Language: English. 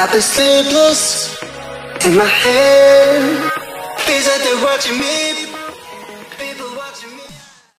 I've been sleepless in my head. Feels like they're watching me.